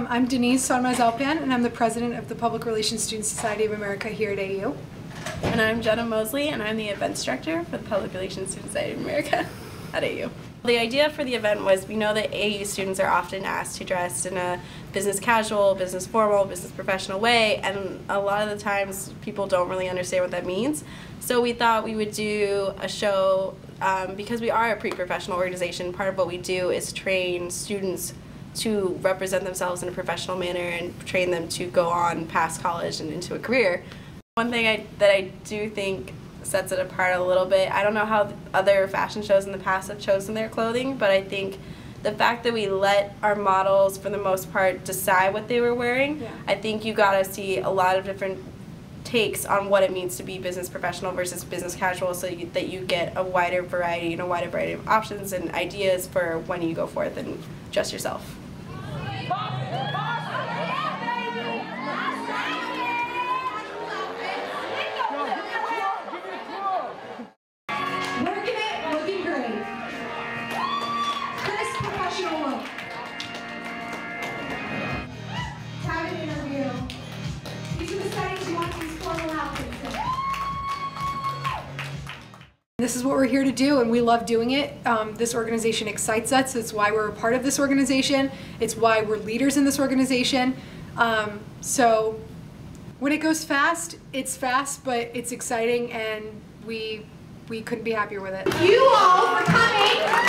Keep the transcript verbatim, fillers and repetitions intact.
I'm Denise Sonmez-Alpan, and I'm the president of the Public Relations Student Society of America here at A U. And I'm Jenna Mosley, and I'm the events director for the Public Relations Student Society of America at A U. The idea for the event was we know that A U students are often asked to dress in a business casual, business formal, business professional way, and a lot of the times people don't really understand what that means. So we thought we would do a show, um, because we are a pre-professional organization. Part of what we do is train students to represent themselves in a professional manner and train them to go on past college and into a career. One thing I, that I do think sets it apart a little bit, I don't know how other fashion shows in the past have chosen their clothing, but I think the fact that we let our models, for the most part, decide what they were wearing, yeah. I think you got to see a lot of different takes on what it means to be business professional versus business casual, so you, that you get a wider variety and a wider variety of options and ideas for when you go forth and dress yourself. Working it, looking great. Crisp professional look. Have an interview. These are the settings you want these formal outfits in. This is what we're here to do, and we love doing it. Um, this organization excites us. It's why we're a part of this organization. It's why we're leaders in this organization. Um, so when it goes fast, it's fast, but it's exciting, and we we couldn't be happier with it. You all for coming.